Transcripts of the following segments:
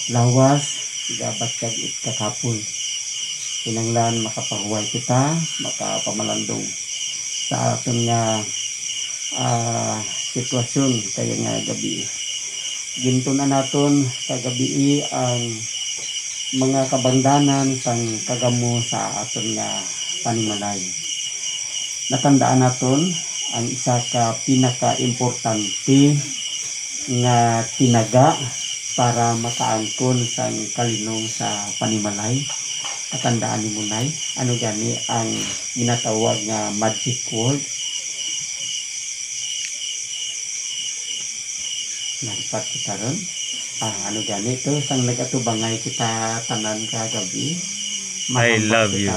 lawas gabatyag it kakapon. Kinanglan makapahuway kita, makapamalandong sa aton nga sitwasyon kaya nga gabi. Ginto na naton kagabi ang mga kabangdanan sang kagamo sa aton nga panimalay. Natandaan naton ang isa ka pinaka-importante nga tinaga para makaangkon sang kalinong sa panimalay. Natandaan ni Munay, ano gani ang ginatawag nga magic word? Nalipat kita ron. Ano gani ito? Sang nagatubangay kita tanan kagabi. I love you.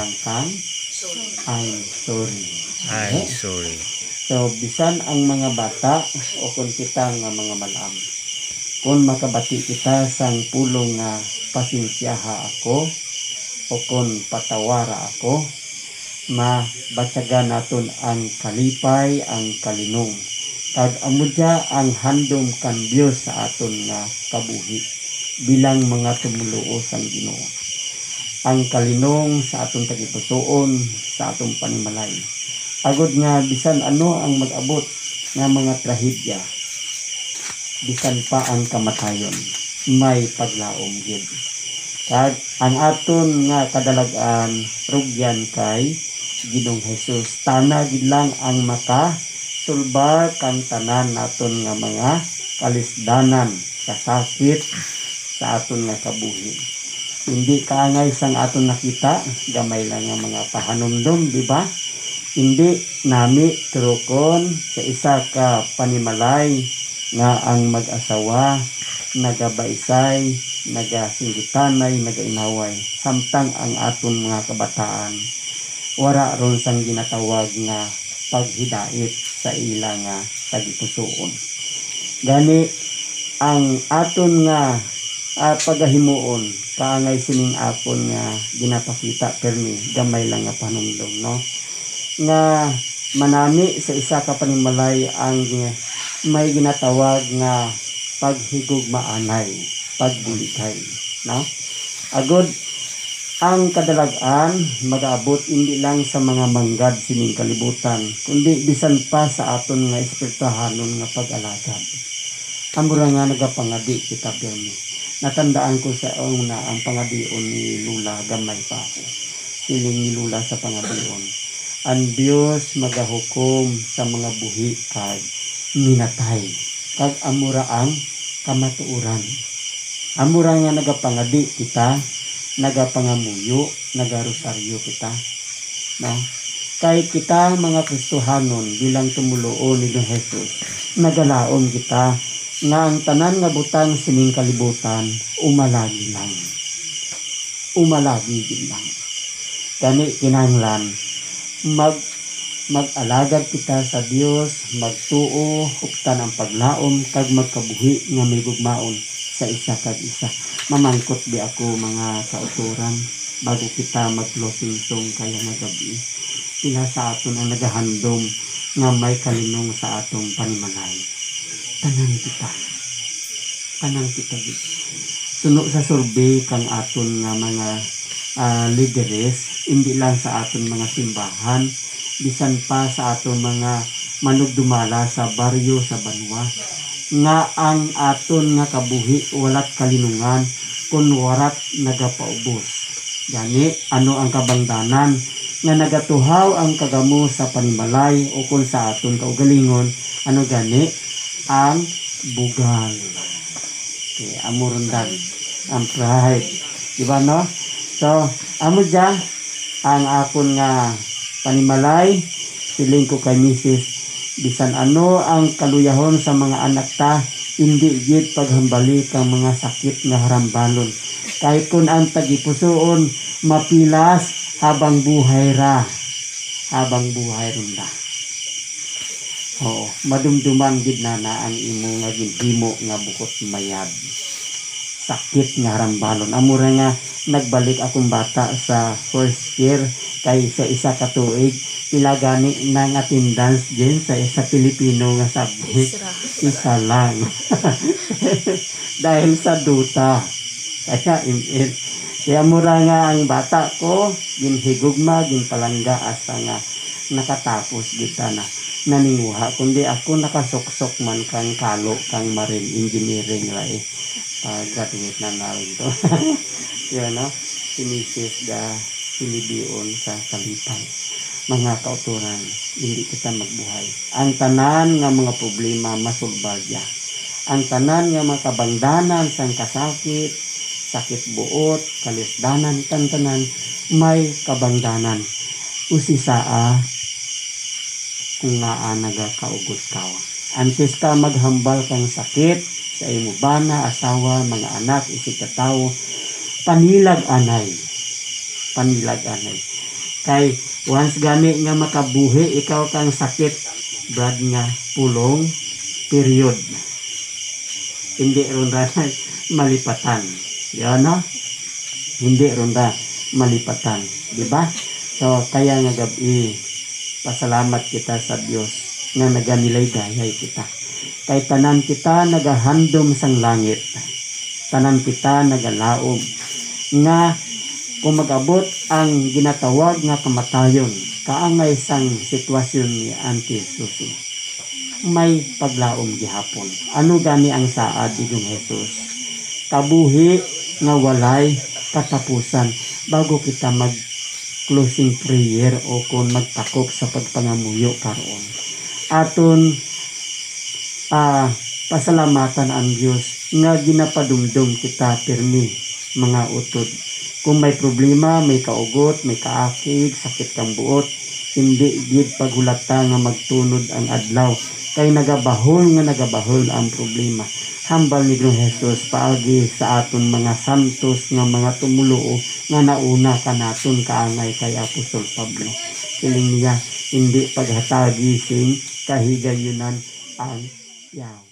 I'm sorry. I'm sorry. So, bisan ang mga bata o kung kita nga mga malam. Kung makabati kita sang pulong nga pasensyaha ako o kung patawara ako, mabatsagan naton ang kalipay, ang kalinong. Kag amudya ang handom kambyo sa aton nga kabuhi bilang mga tumuluo sang Ginoo. Ang kalinong sa aton tagipusoon, sa atong panimalay. Agod nga bisan ano ang mag-abot nga mga trahedya, bisan pa ang kamatayon, may paglaom gid. Kag ang aton nga kadalagan rugyan kay Ginoong Hesus, tana gid lang ang makasulba kang tanan naton nga mga kalisdanan, kasakit sa aton nga kabuhi. Hindi kaangay sang aton nakita, gamay lang nga mga pahanumdum, di ba? Hindi nami turokon sa isa ka panimalay nga ang mag-asawa nagabaisay, nagasinggitanay, nagainaway, samtang ang aton mga kabataan wara ron sang ginatawag nga paghidait sa ila nga tagipusoon. Gani ang aton nga pagahimuon kaangay sining apon nga ginapakita permi gamay lang nga panumdum, no? Nga manami sa isa ka panimalay ang may ginatawag nga paghigugmaanay, pagbuligay, no? Agod ang kadalagan mag-abot hindi lang sa mga manggad sining kalibutan, kundi bisan pa sa aton nga espirituhanon nga pag-alagad. Amura nga nagapangadi kita pirmi. Natandaan ko sa una ang pangadion ni Lula, gamay pa ako. Siling ni Lula sa pangadion. Ang Diyos magahukom sa mga buhi kag minatay. Kag amura ang kamatuuran. Amura nga nagapangadi kita, nagapangamuyo, nagarosaryo kita. No? Kay kita mga Kristohanon bilang tumuluon ni Jesus, nagalaom kita nga ang tanan nga butang sining kalibutan umalagi lang. Umalagi din lang. Gani kinahanglan mag-alagad kita sa Dios, magtuo, huktan ang paglaom, kag magkabuhi nga may gugmaon sa isa kag isa. Mamangkot di ako mga kauturan bago kita mag-closing song kaya nga gabi. Pila sa aton ang nagahandom nga may kalinong sa atong panimalay. Tanan kita. Tanan kita gid. Suno sa survey kang aton nga mga leaderes, hindi lang sa aton mga simbahan, bisan pa sa aton mga manugdumala sa baryo sa Banwa, nga ang aton nga kabuhi walat kalinungan kun warat nagapaubos. Gani ano ang kabangdanan nga nagatuhaw ang kagamo sa panimalay o kung sa aton kaugalingon, ano gani ang bugal. Okay, amurundan ang pride, diba no? So amo dya ang akon nga panimalay, siling ko kay Mrs. bisan ano ang kaluyahon sa mga anak ta, hindi gid paghambali kang mga sakit nga harambalon. Kahit kun ang tagipusoon mapilas habang buhay ra, habang buhay ronda. Oo, madumduman gid na ang imo nga ginhimo nga bukod mayad. Sakit nga harambalon. Amura nga nagbalik akong bata sa first year kay sa isa ka tuig, pila gani nang attendance din sa Pilipino nga subject, isa lang. Dahil sa duta. Kaya kaya mura nga ang bata ko ginhigugma ginpalangga asa nga nakatapos kita na naninguha kundi ako nakasuksok man kang kalo kang marine engineering rai graduate na rin to. Yun no, si Mrs. da Pilibion sa Kalipay. Mga kauturan, hindi kita magbuhay. Ang tanan nga mga problema masulbadya. Ang tanan nga mga kabangdanan sang kasakit, sakit buot, kalisdanan, tantanan, may kabangdanan. Usisaa kung nga nagakaugot ka. Antes ka maghambal kang sakit sa imo bana, asawa, mga anak, isig katao, panilag anay. Kay once gani nga makabuhi, ikaw kang sakit, brad nga pulong, period. Hindi ron na malipatan. Yan no? Hindi ron na malipatan. Diba? So, kaya nga gabi, pasalamat kita sa Diyos nga naganilay-gayay kita. Kay tanan kita nagahandom sang langit. Tanan kita nagalaom. Nga kung mag-abot ang ginatawag nga kamatayon, kaangay sang sitwasyon ni Auntie Susie, may paglaom gihapon. Ano gani ang saad digong Jesus? Kabuhi nga walay katapusan bago kita mag closing prayer o kung magtakop sa pagpangamuyo karon. Aton pasalamatan ang Diyos nga ginapadumdum kita pirmi mga utod. Kung may problema, may kaugot, may kaakig, sakit kang buot, hindi gid paghulata nga magtunod ang adlaw. Kay nagabahol ang problema. Hambal ni Ginoong Jesus paagi sa aton mga santos nga mga tumuluo nga nauna kanaton kaangay kay Apostol Pablo. Siling niya, hindi paghatagi sing kahigayunan ang Yahweh.